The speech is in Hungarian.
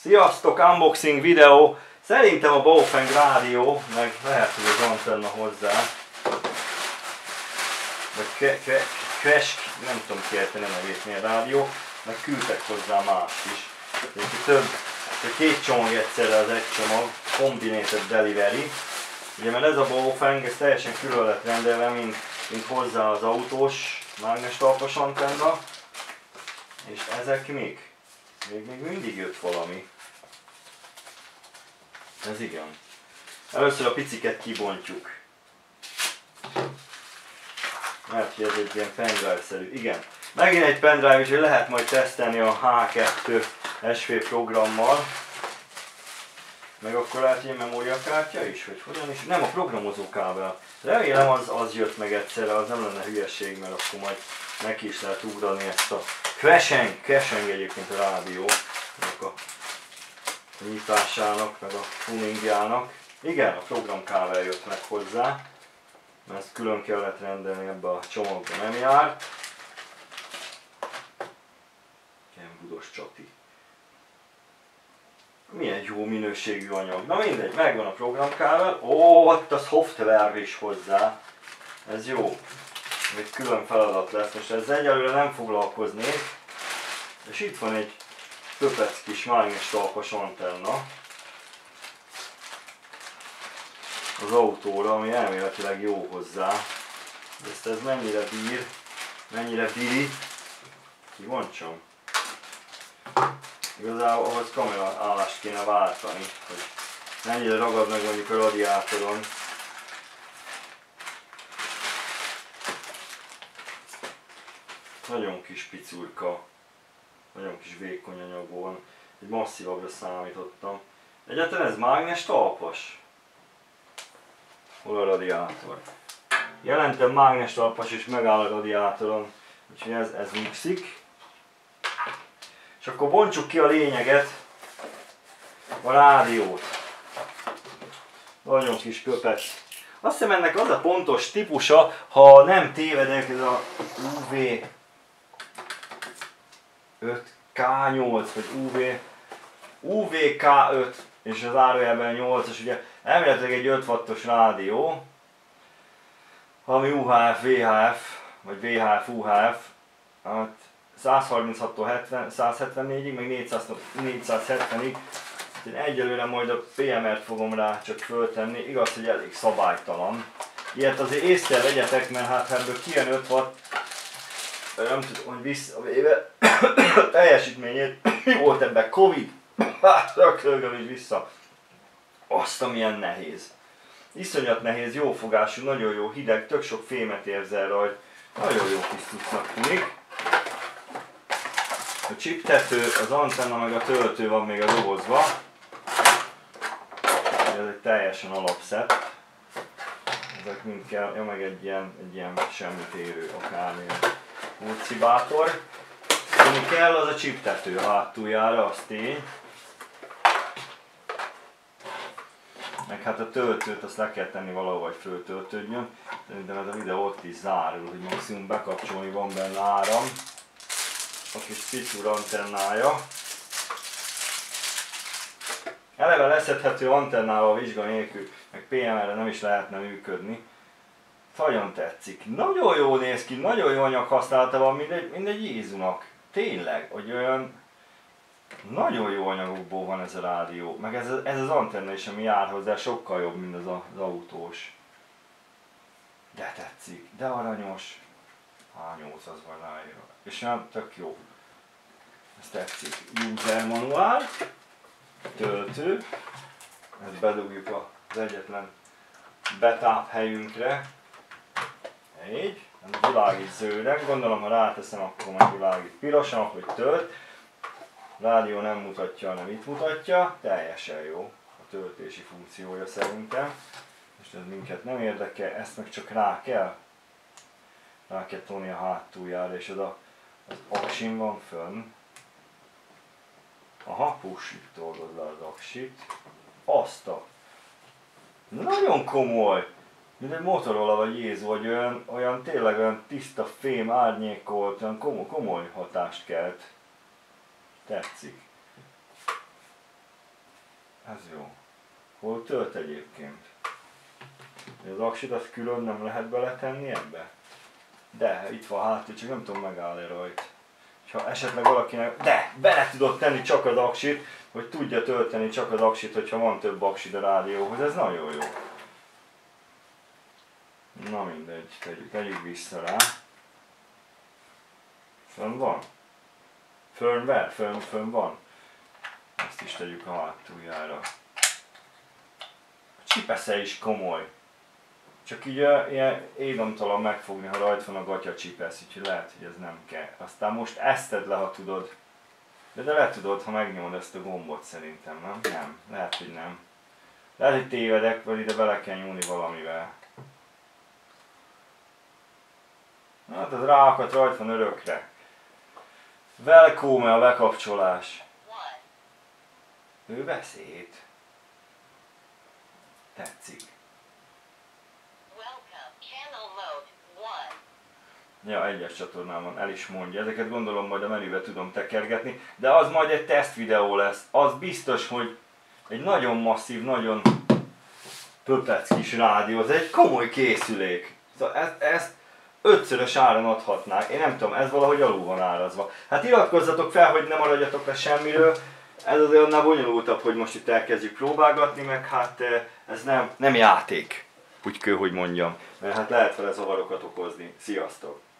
Sziasztok, unboxing videó! Szerintem a Baofeng rádió, meg lehet, hogy az antenna hozzá. Vagy Crash, nem tudom kiejteni a nevét, milyen rádió, meg küldtek hozzá mást is. Több, két csomag egyszerre az egy csomag, Combinated Delivery. Ugye, mert ez a Baofeng, ez teljesen külön lett rendelve, mint hozzá az autós mágnestalpas antenna. És ezek még mindig jött valami. Ez igen. Először a piciket kibontjuk. Mert ez egy ilyen pendrive-szerű. Igen. Megint egy pendrive, és lehet majd tesztelni a H2 SV programmal. Meg akkor lehet ilyen memóriakártya is, vagy hogyan is? Nem, a programozó kábel. Remélem az jött meg egyszerre, az nem lenne hülyeség, mert akkor majd neki is lehet ugrani ezt a Crasheng egyébként a rádió. A nyitásának, meg a tuningjának. Igen, a programkábel jött meg hozzá, mert ezt külön kellett rendelni, ebbe a csomagba nem jár. Ilyen budos csati. Milyen jó minőségű anyag. Na mindegy, megvan a programkábel. Ó, ott a szoftver is hozzá. Ez jó. Egy külön feladat lesz. Most ezzel egyelőre nem foglalkoznék. És itt van egy köpec kis mágnestalpas antenna az autóra, ami elméletileg jó hozzá. De ez mennyire bír, kivontsam. Igazából ahhoz kamera állást kéne váltani, hogy mennyire ragad meg mondjuk a radiátoron. Nagyon kis picurka. Nagyon kis vékony anyag van, egy masszívabbra számítottam. Egyáltalán ez mágnestalpas? Hol a radiátor? Jelentem mágnestalpas és megáll a radiátoron, úgyhogy ez mixik. És akkor bontsuk ki a lényeget, a rádiót. Nagyon kis köpec. Azt hiszem ennek az a pontos típusa, ha nem tévedek, ez a UV5K8 vagy UVK5 és az zárójelben 8-as, ugye elméletileg egy 5 wattos rádió, ami UHF, VHF vagy VHF, UHF, hát 136-tól 174-ig, meg 470-ig. Én egyelőre majd a PMR-t fogom rá csak föltenni, igaz, hogy elég szabálytalan. Ilyet azért észre vegyetek, mert hát ebből kijön 5 watt, nem tudom, hogy visszavéve teljesítményét, volt ebben Covid, hát rögtön is vissza. Azt, amilyen nehéz. Iszonyat nehéz, jó fogású, nagyon jó hideg, tök sok fémet érzel rajta. Nagyon jó kis cuccnak tűnik. A chiptető, az antenna meg a töltő van még a dobozba. Ez egy teljesen alapszett. Ezek mind kell, ja, meg egy ilyen semmit érő akármilyen útszibátor. Ami kell, az a chiptető a hátuljára, az tény. Meg hát a töltőt azt le kell tenni valahol, hogy föltöltődjön. Szerintem ez a videó ott is zárul, hogy maximum bekapcsolni, van benne áram. A kis picúr antennája. Eleve leszedhető antennával vizsga nélkül, meg PMR-re nem is lehetne működni. Nagyon tetszik. Nagyon jól néz ki, nagyon jó anyag használata van, mint egy Jézunak. Tényleg, hogy olyan nagyon jó anyagokból van ez a rádió. Meg ez az antenna is, ami jár hozzá, sokkal jobb, mint az autós. De tetszik, de aranyos. H8 az van ráírva. És nem tök jó. Ez tetszik. User manuál, töltő. Ezt bedugjuk az egyetlen betáp helyünkre. Így. Világít zölden. Gondolom, ha ráteszem, akkor majd világít pirosan, hogy tölt. A rádió nem mutatja, hanem itt mutatja. Teljesen jó a töltési funkciója szerintem. Most ez minket nem érdekel, ezt meg csak rá kell tolni a hátuljára, és az aksin van fönn. Aha, push-it tolgod le az aksit. Azt a... Nagyon komoly! Mint egy Motorola vagy Jézu, vagy olyan tényleg olyan tiszta fém, árnyékolt, olyan komoly hatást kelt. Tetszik. Ez jó. Hol tölt egyébként? Az aksit azt külön nem lehet beletenni ebbe? De, itt van hátul, csak nem tudom megállni rajta. Ha esetleg valakinek... De! Bele tudod tenni csak az aksit, hogy tudja tölteni csak az aksit, hogyha van több aksid a rádióhoz. Ez nagyon jó. Na mindegy, tegyük vissza rá. Fönn van? Firmware? Fönn van? Ezt is tegyük a hátuljára. A csipesze is komoly. Csak így ilyen édomtalan megfogni, ha rajta van a gatya csipesz, úgyhogy lehet, hogy ez nem kell. Aztán most ezt tedd le, ha tudod. De le tudod, ha megnyomod ezt a gombot szerintem, nem? Nem, lehet, hogy nem. Lehet, hogy tévedek, vagy ide bele kell nyúlni valamivel. Hát az ráakat rajta van örökre. Welcome a bekapcsolás. Ő beszéd. Tetszik. Ja, egyes csatornán van, el is mondja. Ezeket gondolom majd a menübe tudom tekergetni, de az majd egy teszt videó lesz. Az biztos, hogy egy nagyon masszív, nagyon pöpec kis rádió, ez egy komoly készülék. Szóval ezt 5-szörös áron adhatnák. Én nem tudom, ez valahogy alul van árazva. Hát iratkozzatok fel, hogy ne maradjatok le semmiről. Ez azért annál bonyolultabb, hogy most itt elkezdjük próbálgatni, meg hát ez nem játék. Úgy kell, hogy mondjam. Mert hát lehet vele zavarokat okozni. Sziasztok!